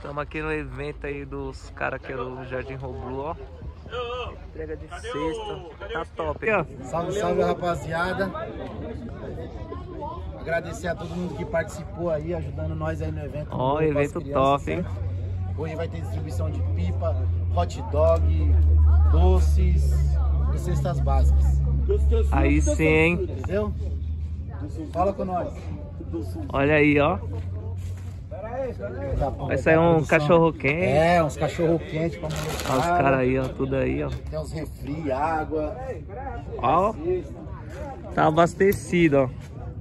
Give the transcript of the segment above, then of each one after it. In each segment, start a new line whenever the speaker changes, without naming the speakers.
Estamos aqui no evento aí dos caras que é do Jardim Roblu, ó. Entrega de sexta. Tá top, hein?
Salve, salve, rapaziada. Agradecer a todo mundo que participou aí, ajudando nós aí no evento.
Ó, evento top, hein?
Hoje vai ter distribuição de pipa, hot dog, doces e cestas básicas.
Aí sim, hein?
Entendeu? Fala com nós.
Olha aí, ó. Vai sair um cachorro quente.
É, uns cachorro quente pra molecada.
Olha os caras aí, ó. Tudo aí, ó.
Tem uns refri, água.
Ó. Tá abastecido, ó.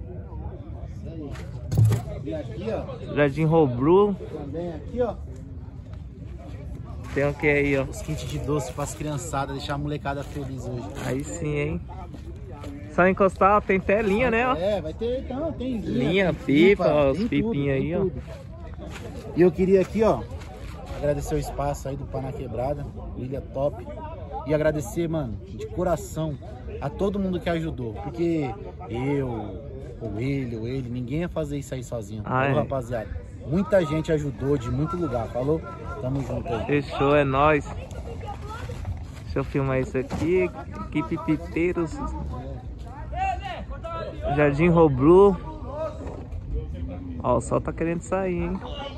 E aqui, ó.
Jardim Roblu.
Também aqui, ó.
Tem o que aí, ó?
Os kits de doce pras criançadas, deixar a molecada feliz hoje.
Aí sim, hein? Só encostar, ó, tem telinha, né, ó?
É, vai ter, então, tem
linha,
tem
pipa, ó, os
tem
pipinhos aí, ó.
tudo. E eu queria aqui, ó, agradecer o espaço aí do Pana Quebrada, ilha top. E agradecer, mano, de coração a todo mundo que ajudou. Porque ou ele, ninguém ia fazer isso aí sozinho. Falou, rapaziada? Muita gente ajudou de muito lugar, falou? Tamo junto aí.
Fechou, é nóis. Deixa eu filmar isso aqui. Equipe Pipeiros. Jardim Roblu. Ó, o sol tá querendo sair, hein?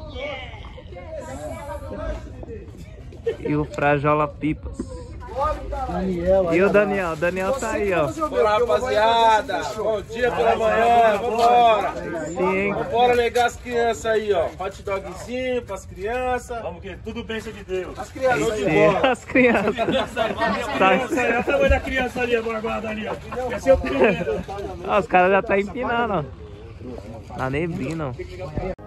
E o Frajola Pipas. E o Daniel? O Daniel tá aí, ó.
Olá, rapaziada. Bom dia pela manhã. Vambora.
Sim, hein?
Vambora legar as crianças aí, ó. Hot dogzinho pras crianças.
Vamos que tudo bênção de Deus.
As crianças de
Sim,
bola.
as crianças.
Olha o tamanho da criança ali, guardada ali, ó. Esse é o primeiro.
Ó, os caras já tá empinando, ó. Na neblina, ó.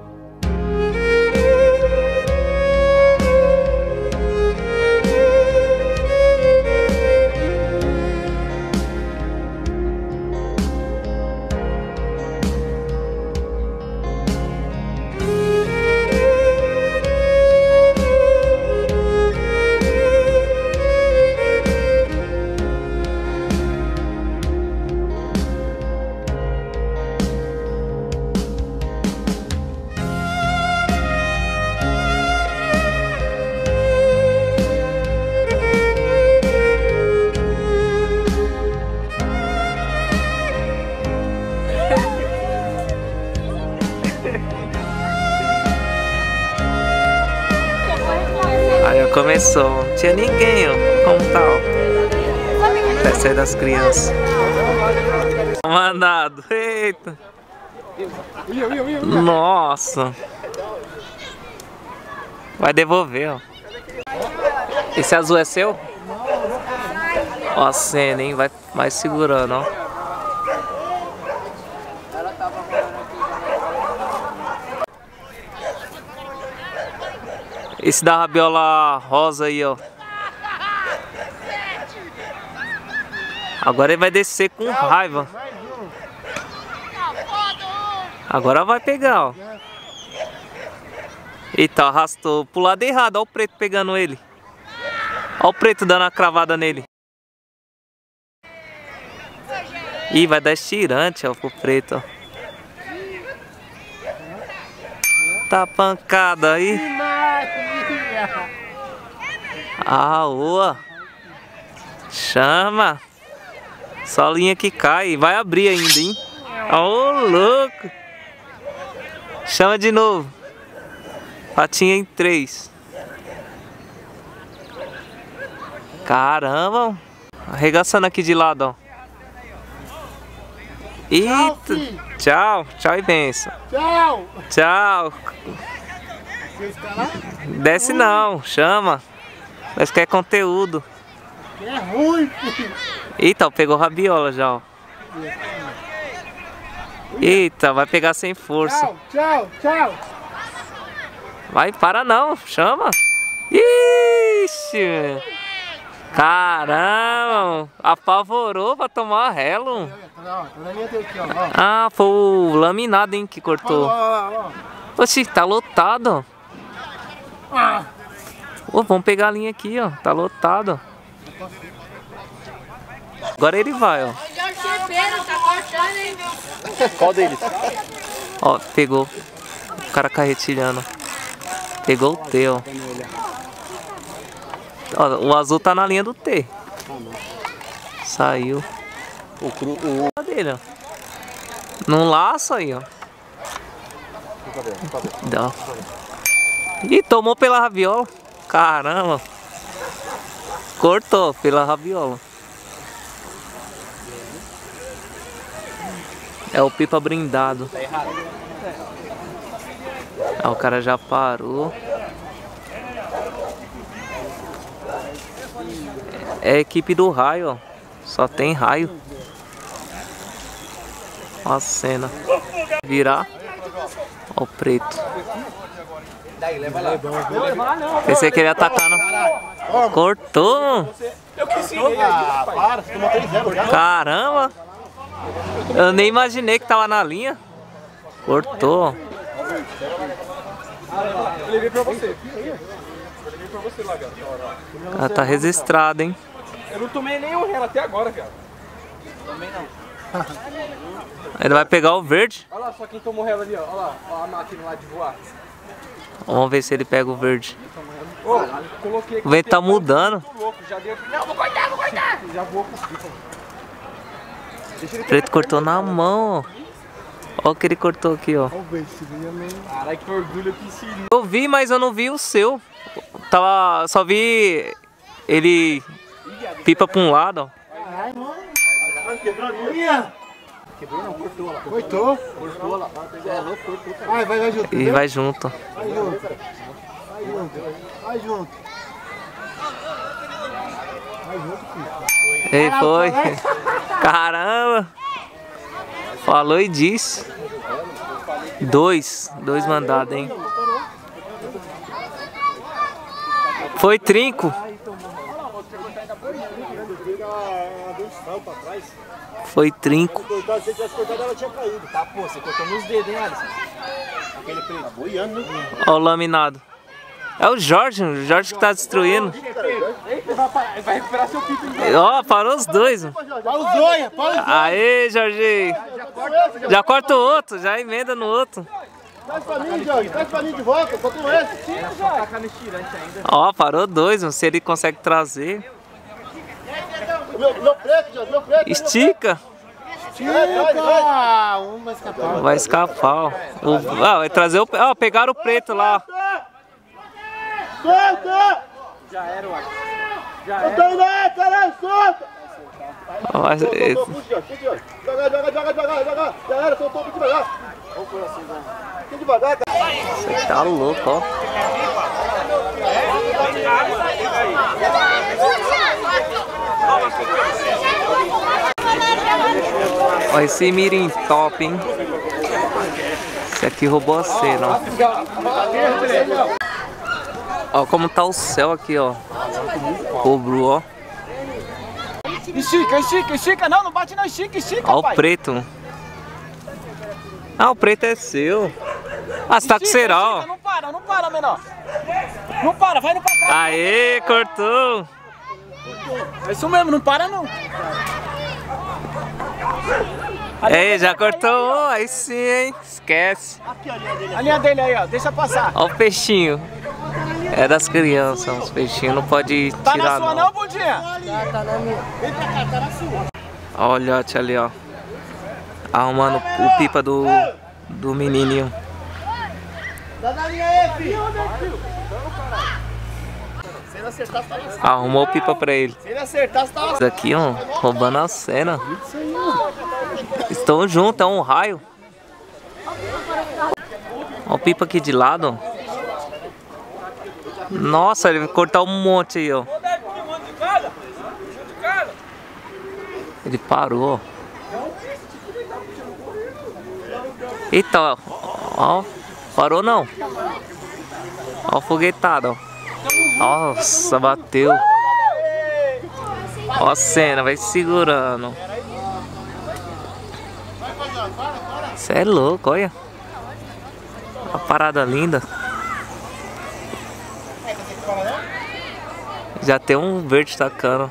Aí ó, começou, não tinha ninguém, ó, como tal. Festa aí das crianças. Mandado, eita. Nossa. Vai devolver, ó. Esse azul é seu? Ó a cena, hein, vai segurando, ó. Esse da rabiola rosa aí, ó. Agora ele vai descer com raiva. Agora vai pegar, ó. Eita, arrastou pro lado errado. Ó o preto pegando ele. Ó o preto dando a cravada nele. Ih, vai dar estirante, ó, pro preto, ó. Tá pancada aí. Ah, boa. Chama. Só linha que cai. Vai abrir ainda, hein? Ô, louco. Chama de novo. Patinha em 3. Caramba. Arregaçando aqui de lado, ó. Eita. Tchau. Tchau e benção.
Tchau.
Tchau. Desce não. Chama. Nós quer conteúdo.
É ruim, filho.
Eita, pegou rabiola já, ó. Eita, vai pegar sem força.
Tchau, tchau, tchau.
Vai, para não, chama. Ixi. Caramba, apavorou pra tomar relo. Ah, foi o laminado, hein, que cortou. Oxi, tá lotado. Ô, vamos pegar a linha aqui, ó. Tá lotado. Agora ele vai, ó.
Qual deles?
Ó, pegou. O cara carretilhando. Pegou o T, ó. Ó, o azul tá na linha do T. Saiu. O dele, ó. Num laço aí, ó. Dá. Ih, tomou pela rabiola. Caramba. Cortou pela rabiola. É o pipa brindado. Ah, o cara já parou. É a equipe do raio, ó. Só tem raio. Olha a cena. Virar. Ó o preto. Pensei que ele ia atacar no... Cortou.
Para, você tomou 3-0 já.
Caramba. Eu nem imaginei que tava na linha. Cortou.
Eu levei pra você. Lá, cara.
Ah, tá registrado, hein?
Eu não tomei nenhum relo até agora, cara.
Também não.
Ele vai pegar o verde.
Olha lá só quem tomou relo ali, ó. Olha lá, ó, a máquina lá de voar.
Vamos ver se ele pega o verde.
Ô, coloquei aqui.
O vento tá mudando.
Louco, já deu. Não, vou cortar, vou cortar. Já voou com o pipa.
O preto cortou na mão, ó. Olha o que ele cortou aqui, ó.
Caralho, que orgulho que se...
Eu vi, mas eu não vi o seu. Só vi ele pipa pra um lado, ó.
Quebrou não, cortou lá. Cortou? Cortou lá. É louco, cortou. Vai junto.
E vai junto.
Vai junto. Vai junto. Vai junto, filho.
Ei, foi. Caramba. Falou e disse. Dois mandados, hein? Foi trinco. Foi trinco.
Se tivesse cortado, ela tinha caído. Tá, pô, você cortou nos dedos, hein, Alisson? Aquele preto. Tá boiando, né?
Ó o laminado. É o Jorge que tá destruindo.
Vai recuperar seu pipa, hein?
Ó, parou os dois. Mano.
Para os dois, para os dois.
Aê, Jorge. Já corta o outro, já emenda no outro.
Traz pra mim, Jorge. Traz pra mim de volta. Só com esse.
Ó, parou dois, mano. Se ele consegue trazer.
Meu preto, Jorge. Meu preto.
Estica.
Estica. Um vai escapar.
Vai escapar, ó. Vai trazer o... Ó, pegaram o preto lá.
Solta!
Já era, eu acho.
Solta aí, caralho, solta!
Ó,
Devagar. Já era, soltou muito devagar. Vamos por assim, né? Fica devagar, cara.
Você tá louco, ó. Ó, esse mirim top, hein? Esse aqui roubou a cena, ó. Ó como tá o céu aqui, ó. Cobrou, ó.
Estica. Não bate não, estica,
Ó o preto. Ah, o preto é seu. Ah, você tá com cerol.
Não para, menor. Não para, vai no pra trás.
Aê, cortou.
É isso mesmo, não para não.
Aí, já cortou um, aí sim, hein? Esquece.
A linha dele aí, ó, deixa passar.
Ó o peixinho. É das crianças, os peixinhos não pode tirar.
Tá na sua não, Bundinha?
Tá na minha.
Vem pra cá, tá na sua.
Ó o olhote ali, ó. Arrumando o pipa do menininho.
Dá na linha aí, filho. Se ele acertar, você tá lascado.
Arrumou o pipa pra ele.
Se ele acertar, você tá lascado.
Isso aqui, ó, roubando a cena. Estão juntos, é um raio. Ó o pipa aqui de lado, ó. Nossa, ele vai cortar um monte aí, ó. Ele parou, ó. Eita, ó. Parou não. Ó o foguetado, ó. Nossa, bateu. Ó a cena, vai segurando. Cê é louco, olha. Uma parada linda. Já tem um verde tacando.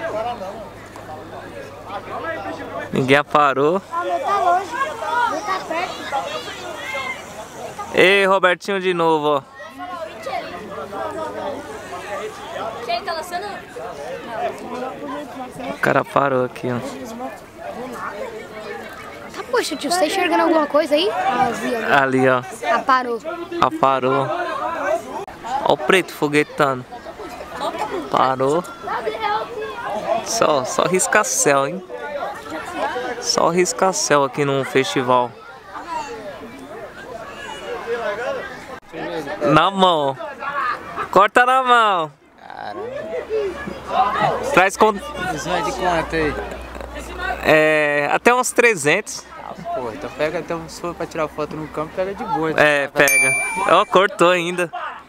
Ninguém aparou.
Ah, meu tá longe. Meu tá perto.
Ei, Robertinho de novo, ó.
Quem tá lançando?
O cara parou aqui, ó.
Tá, poxa, tio, você tá enxergando alguma coisa aí?
Ali, ó.
Ah, parou.
Ah, parou. Ó o preto foguetando. Parou. Só risca-céu, hein? Só risca-céu aqui no festival. Na mão. Corta na mão. Traz com...
Isso vai de quanto aí?
até uns 300.
Pô, então pega, então se for pra tirar foto no campo, pega de boa.
Pega. Ó, cortou ainda.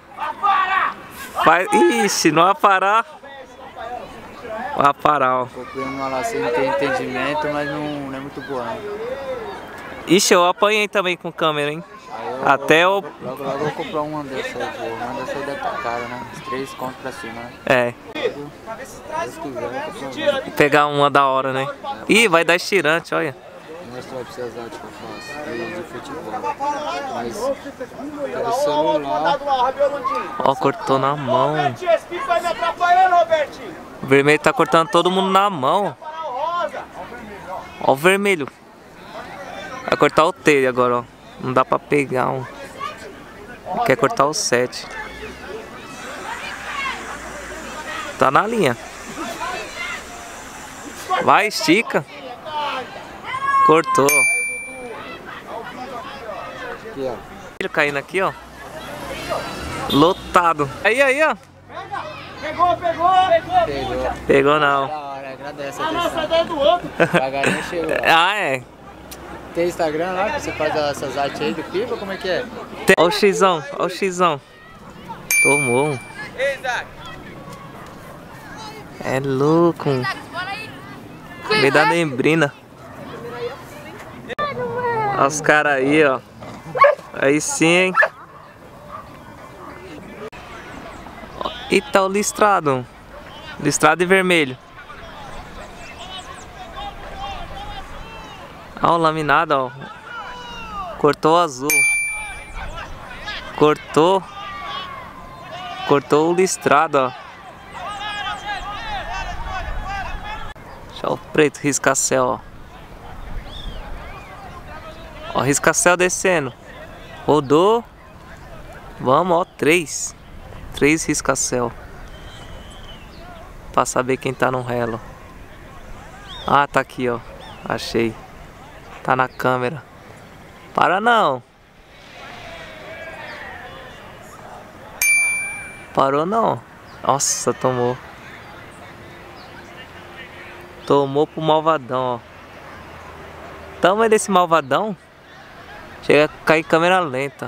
Ixi, não vai parar. Vai parar, ó.
Comprei uma lá sem ter entendimento, mas não é muito boa, não.
Ixi, eu apanhei também com câmera, hein? Até o...
Logo eu vou comprar uma dessa aí, pô. Uma dessa aí deve estar cara, né? Uns 3 contos pra cima, né? Se quiser, eu comprar uma.
Pegar uma da hora, né? Ih, vai dar estirante, olha.
Vou mostrar pra vocês as artes que eu faço. De futebol. Mas pelo celular.
Ó, cortou na mão. O vermelho tá cortando todo mundo na mão. Ó o vermelho. Vai cortar o T agora, ó. Não dá pra pegar um. Quer cortar o 7. Tá na linha. Vai, estica. Cortou.
Aqui, ó.
Ele caindo aqui, ó. Lotado. Aí, ó. Pegou não.
Da hora, agradece a atenção. Devagarinho chegou.
Ah, é.
Tem Instagram lá que você faz essas artes aí do pipa? Como é que é?
Ó o xizão, ó o xizão. Tomou. É louco. Meio da neblina. Olha os caras aí, ó. Aí sim, hein. Eita, o listrado. Listrado e vermelho. Ó o laminado, ó. Cortou o azul. Cortou o listrado, ó. Deixa o preto, risca-céu, ó. Ó, risca-céu descendo. Rodou. Vamos, ó, 3 risca-céu. Pra saber quem tá no relo. Ah, tá aqui, ó. Achei. Tá na câmera. Para não. Parou não. Nossa, tomou. Tomou pro malvadão, ó. Tamanho desse malvadão. Chega a cair câmera lenta.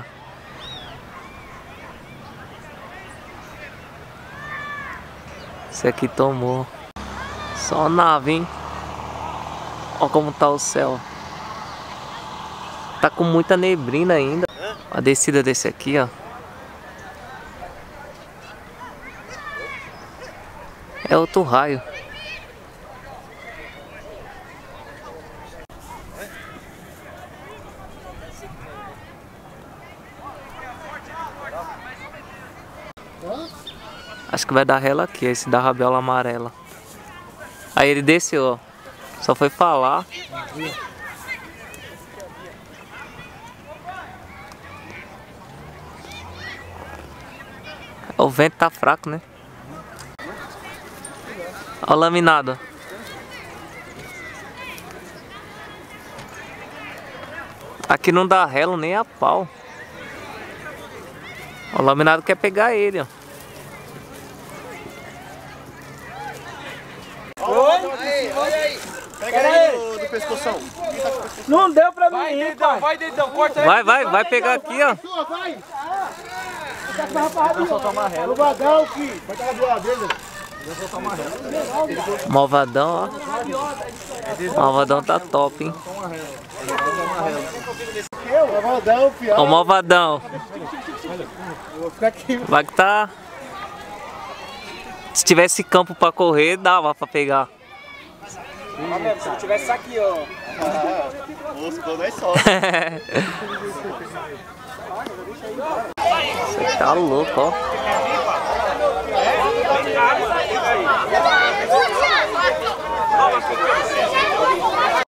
Esse aqui tomou. Só nave, hein? Ó como tá o céu. Tá com muita neblina ainda. A descida desse aqui, ó. É outro raio. Acho que vai dar rela aqui, esse da rabiola amarela. Aí ele desceu, ó. Só foi falar. O vento tá fraco, né? Ó o laminado. Aqui não dá relo nem a pau. O laminado quer pegar ele, ó.
Olha aí. Pega aí do pescoção. Não deu pra mim, dedão, vai, dedão, corta aí.
Vai pegar aqui, ó.
Malvadão, filho. Vai dar do dele.
Malvadão, ó. Malvadão tá top, hein?
Malvadão, filho.
Ó o malvadão. Vai que tá... Se tivesse campo pra correr, dava pra pegar.
Se tivesse aqui, ó. Moscou, não é só.
Você tá louco, ó.